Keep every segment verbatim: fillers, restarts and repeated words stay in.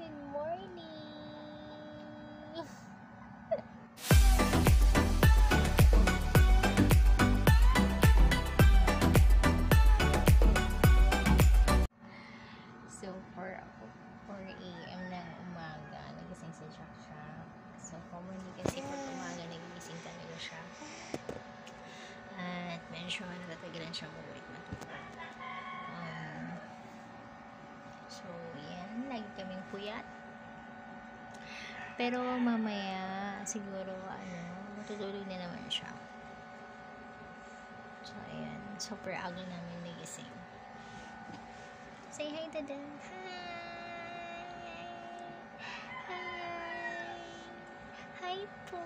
Good morning! So, four a m ng umaga, nagising si Jack siya. So, commonly kasi pag umaga, nagising talaga siya. At medyo natatagilan siya umulit matulog. Um, so, yan. Lagi kaming puyat. Pero mamaya, siguro, ano, matutulog na naman siya. So, ayan. Super aga namin nagising. Say hi, Dada. Hi! Hi! Hi po!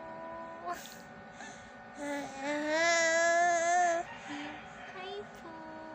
Hi po!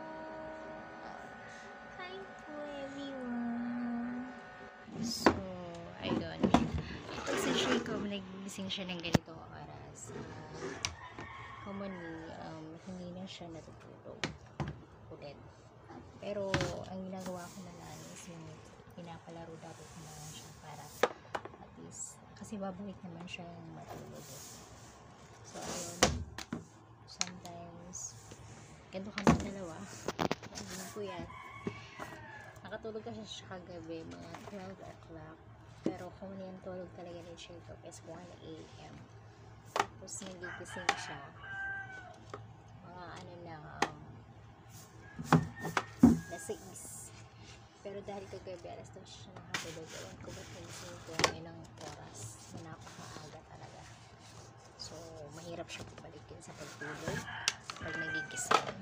Hi po, everyone! So, ayun. Pag si Jacob, nagising siya ng ganito oras. Uh, commonly, um, hindi na siya natutulog ulit. Pero, ang ginagawa ko na lang is yung pinapalaro-laro ko na lang siya para at least, kasi babalik naman siya yung matulog. So, ayun. Sometimes, ganito kami dalawa. Ano po yan? Nakatulog kasi siya kagabi, mga twelve o'clock. Pero kung yan tulog talaga ni Jacob is one a m Tapos, nagigising siya. Mga ano na, um, nasa is. Pero dahil kagabi, alas dos siya nakatulog. Ewan ko ba't nagising ko ng oras na napakaaga talaga. So, mahirap siya pabalikin sa pagtulog pag nagigising.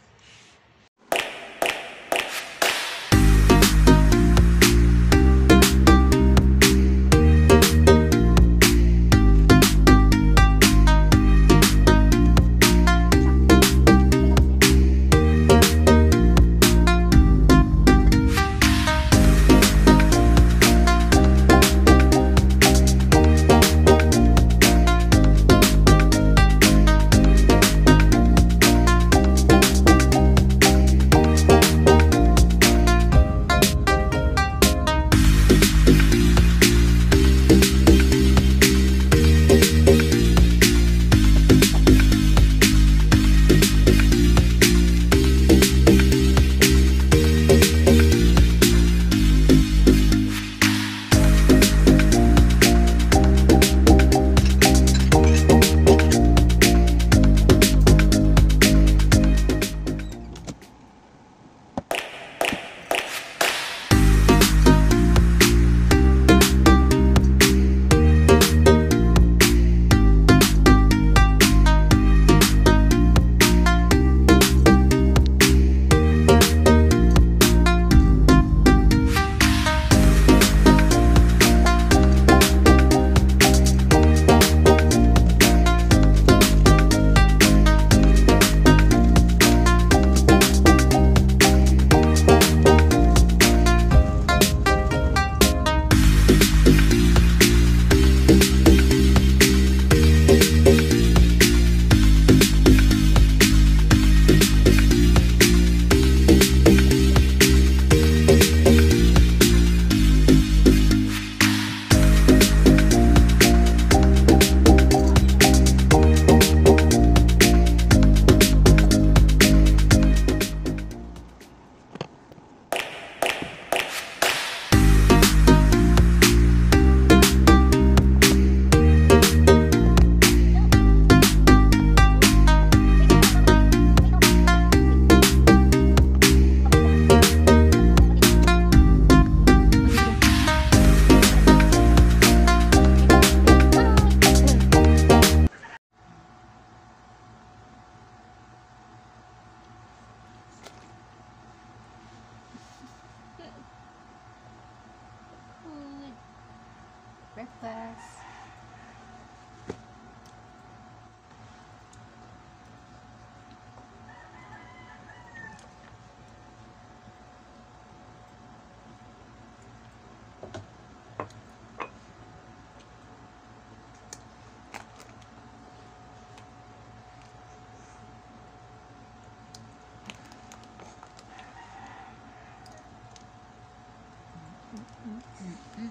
Breakfast. Mm-hmm. Mm-mm.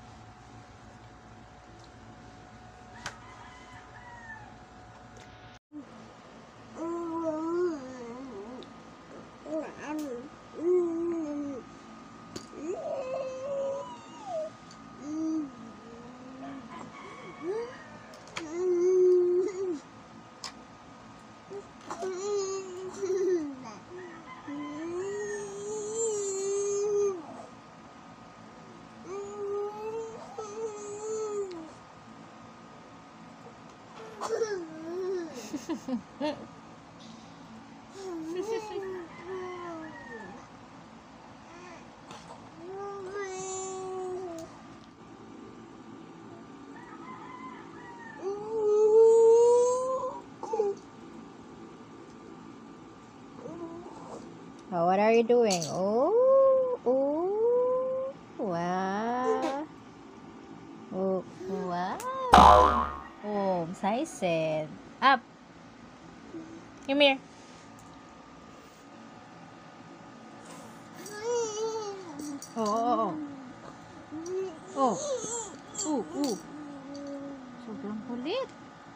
Oh, what are you doing? Oh, oh, wow. Oh, wow. Oh, excited. Up. Come here. Oh, oh, oh. Oh, oh, oh. Sobrang kulit.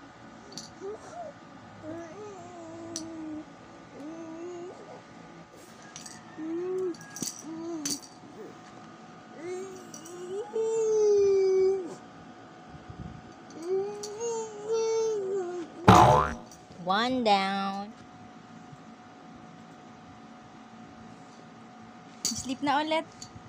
One down. Sleep na ulit.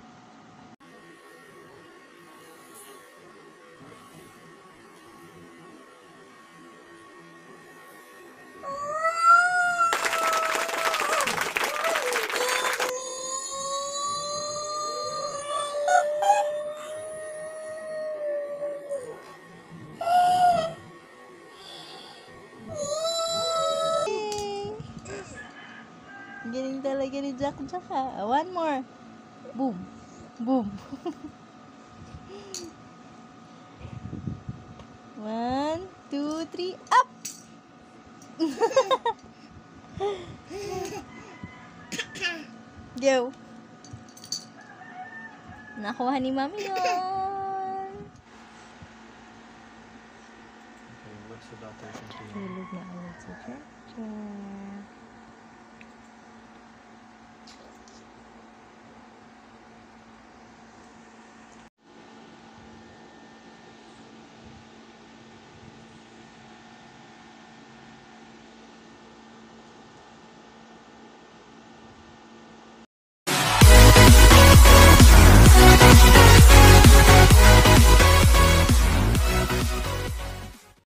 Galing talaga ni Jack Jack ha. One more. Boom. Boom. One, two, three, up! Go. Nakuha ni Mami yun. Okay, what's the doctor's opinion? Tulog na ulit si Jack Jack.